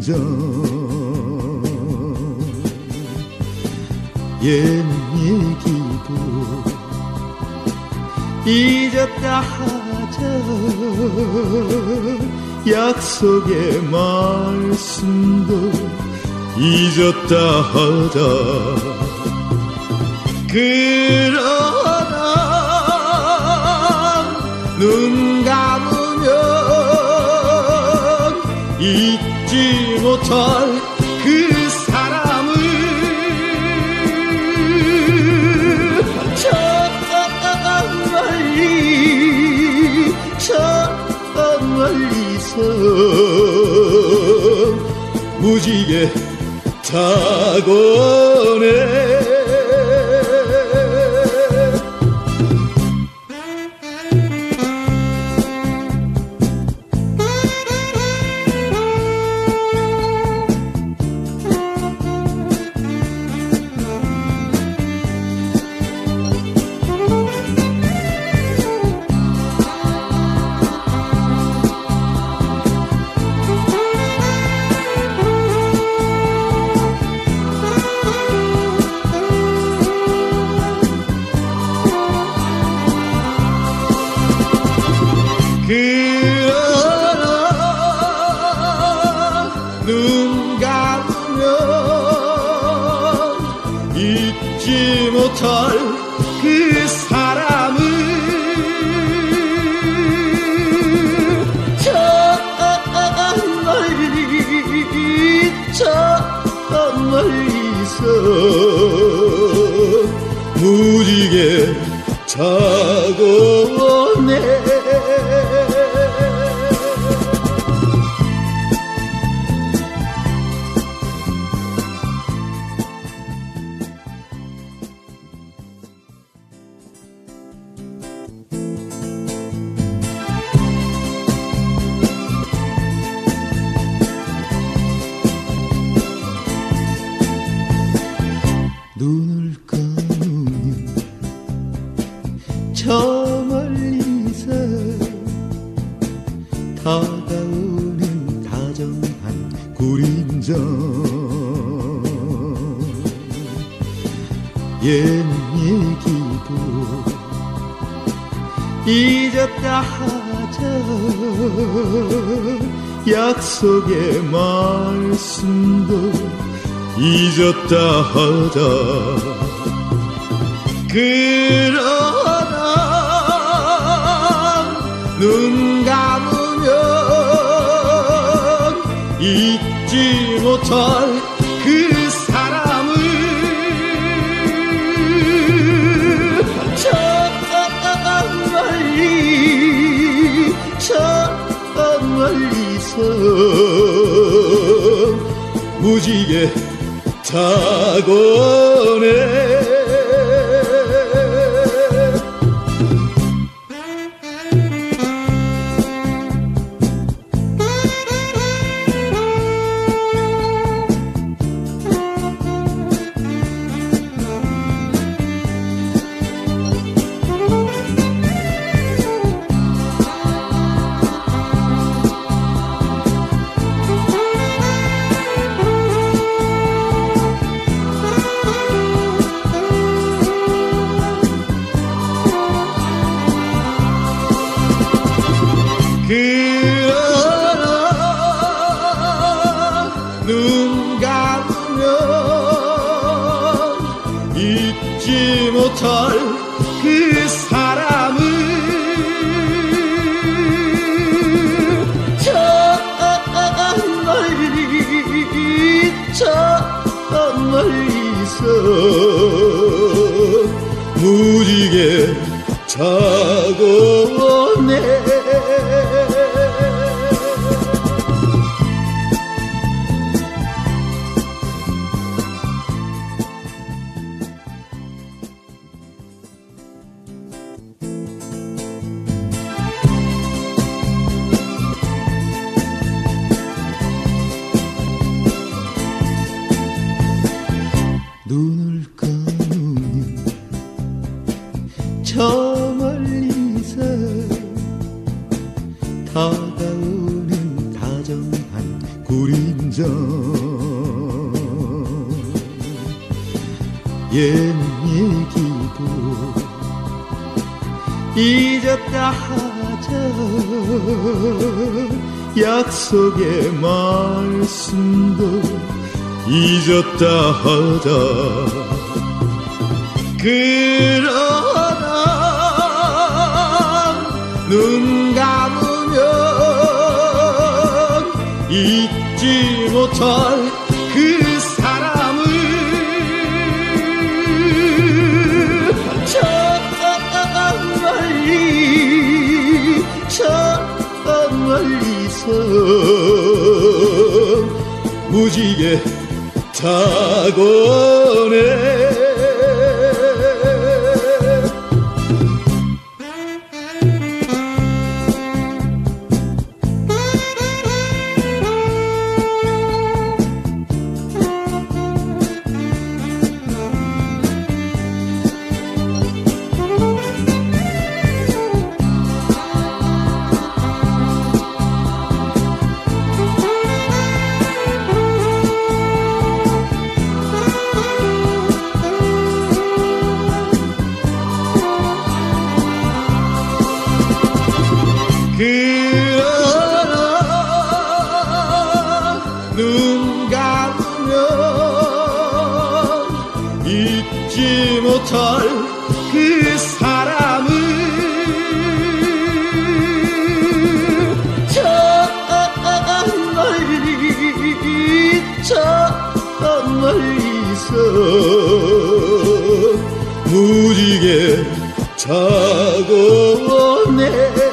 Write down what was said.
전 옛 얘기도 잊었다 하자 약속의 말씀도 잊었다 하자 그러나 눈 감으면 잊지 못할 그 사람을 저 멀리서 무지개 타고 오네 그러나 눈 감으면 잊지 못할 그 사람을 저 멀리서 무지개 타고 오네 눈을 감으면 저 멀리서 다가오는 다정한 그림자 옛 얘기도 잊었다 하자 약속의 말씀도 잊었다 하자 그러나 눈 감으면 잊지 못할 그 사람을 저 멀리서 무지개 타고 오네 그러나 눈 감으면 잊지 못할 그 사람을 저 멀리서 무지개 타고 오네 눈을 감으면 저 멀리서 다가오는 다정한 그림자 옛 얘기도 잊었다 하자 약속의 말씀도 잊었다 하자 그러나 눈 감으면 잊지 못할 그 사람을 저 멀리서 무지개 타고 오네 그러나 눈 감으면 잊지 못할 그 사람을 저 멀리서 무지개 자고 오네